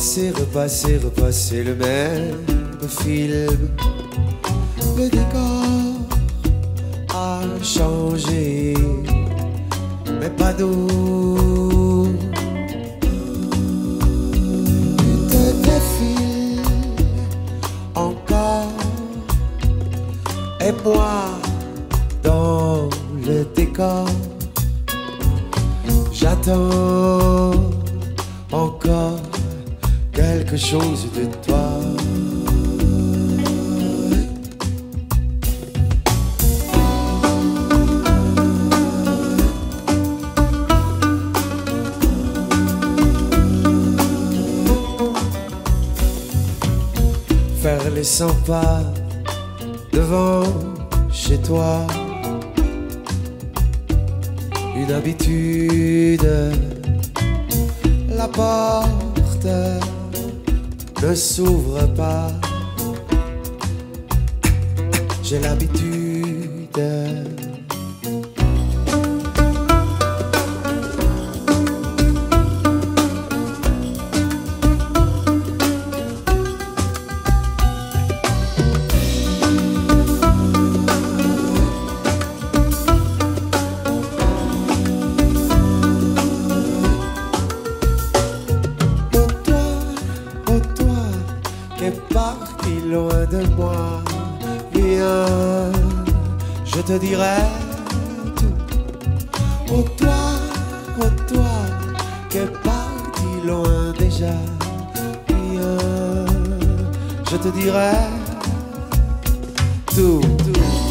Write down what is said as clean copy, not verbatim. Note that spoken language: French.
Repasser, repasser, repasser le même film. Le décor a changé, mais pas d'eau. Tu te défiles encore, et moi dans le décor, j'attends encore quelque chose de toi. Faire les 100 pas devant chez toi, une habitude. La porte ne s'ouvre pas, j'ai l'habitude. Parti loin de moi, viens, je te dirai tout. Oh toi, qui est parti loin déjà, viens, je te dirai tout.